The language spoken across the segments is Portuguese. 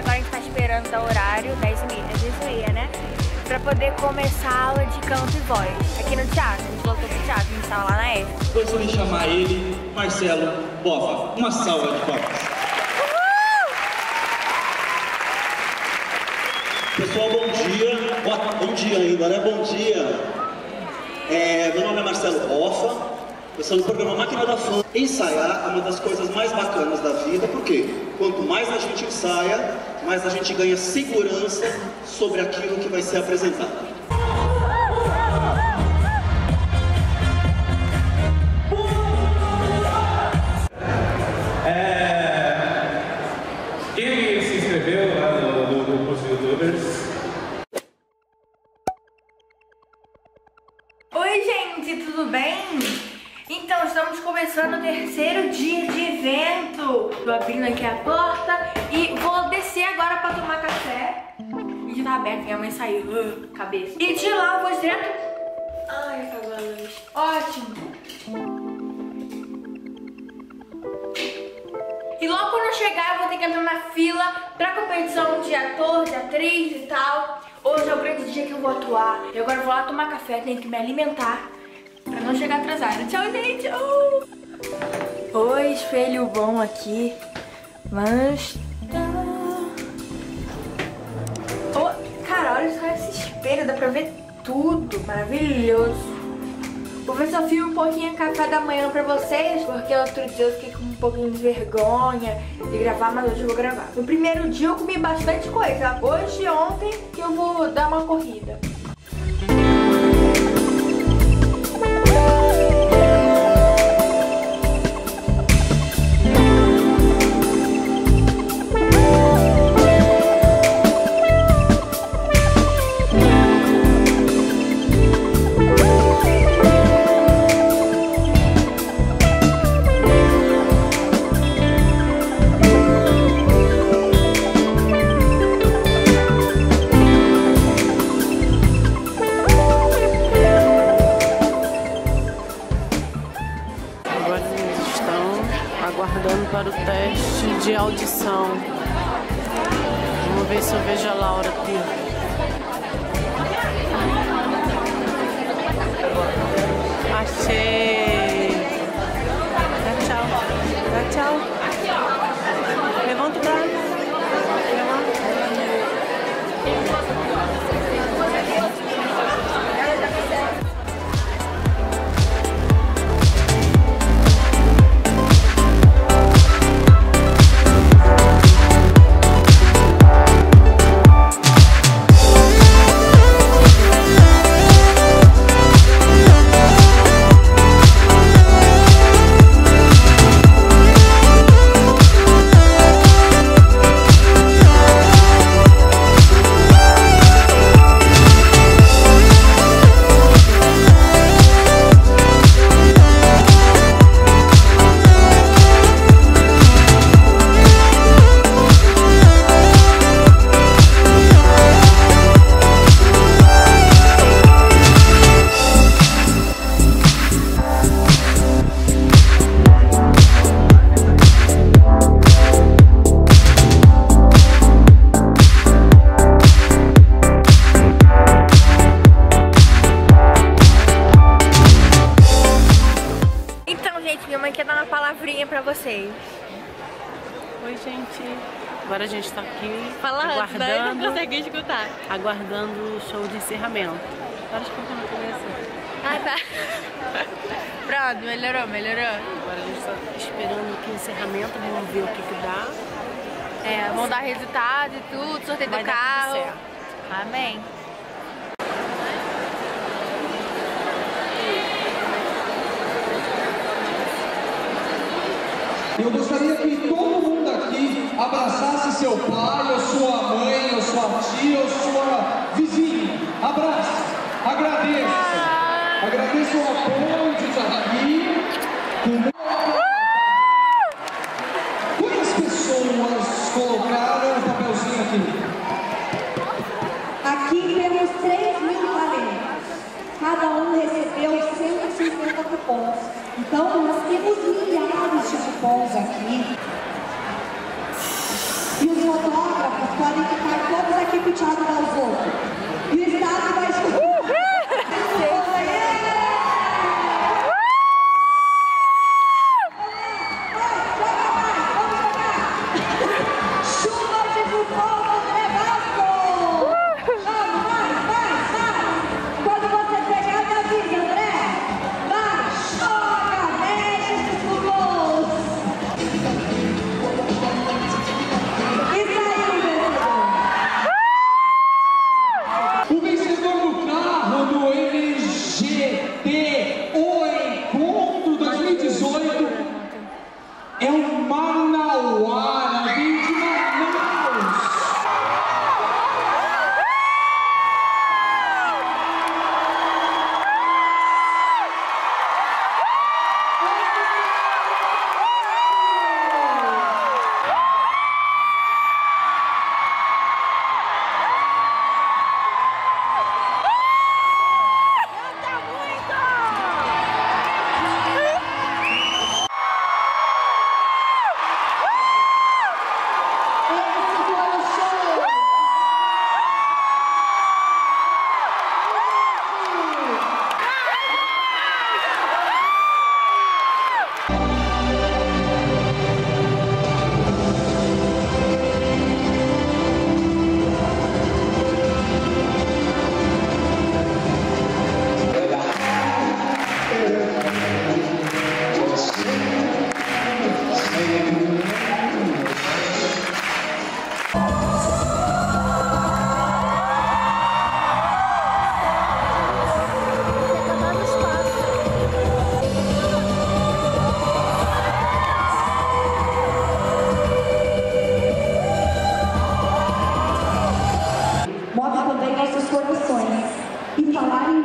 agora a gente tá esperando dar horário, 10h30, né? Pra poder começar a aula de canto e voz. Aqui no teatro, a gente voltou pro teatro, a gente tava lá na EF. Gostaria de chamar ele, Marcelo Bova. Uma salva de palmas. Pessoal, bom dia. Bom dia ainda, né? Bom dia. Meu nome é Marcelo Bova. Eu sou do programa Máquina da Fama. Ensaiar é uma das coisas mais bacanas da vida, porque quanto mais a gente ensaia, mais a gente ganha segurança sobre aquilo que vai ser apresentado. Quem se inscreveu lá no curso de YouTubers? Oi, gente, tudo bem? Então, estamos começando o terceiro dia de evento. Tô abrindo aqui a porta e vou descer agora pra tomar café. O vídeo tá aberto, minha mãe saiu. Cabeça. E de lá eu vou direto... Ai, acabou a luz. Ótimo. E logo quando eu chegar, eu vou ter que entrar na fila pra competição de ator, de atriz e tal. Hoje é o grande dia que eu vou atuar. E agora eu vou lá tomar café, tenho que me alimentar pra não chegar atrasada. Tchau, gente! Oi, espelho bom aqui. Mas... cara, olha só esse espelho, dá pra ver tudo. Maravilhoso. Vou ver se eu filmo um pouquinho café da manhã pra vocês, porque outro dia eu fiquei com um pouquinho de vergonha de gravar, mas hoje eu vou gravar. No primeiro dia eu comi bastante coisa. Hoje e ontem que eu vou dar uma corrida. Aguardando para o teste de audição. Vamos ver se eu vejo a Laura aqui. Achei! Dá tchau. Dá tchau. Levanta o braço. Pra vocês. Oi, gente. Agora a gente tá aqui aguardando. Não consegui escutar. Aguardando o show de encerramento. Agora acho que eu não começo. Ah, tá. Pronto, melhorou. Agora a gente tá esperando aqui o encerramento, vamos ver o que dá. Vão dar resultado e tudo, sorteio do carro. Tudo certo. Amém. Eu gostaria que todo mundo aqui abraçasse seu pai, ou sua mãe, ou sua tia, ou sua vizinha. Abraça, agradeça. Agradeça o apoio de estar aqui. Quantas pessoas colocaram o papelzinho aqui? Aqui temos 3.000 talentos. Cada um recebeu 150 cupons. Então, nós temos milhares de cupons aqui. E os fotógrafos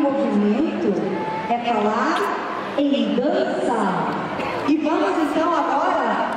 movimento é falar em dança. E vamos então agora...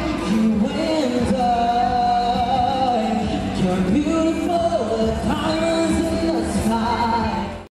You're beautiful,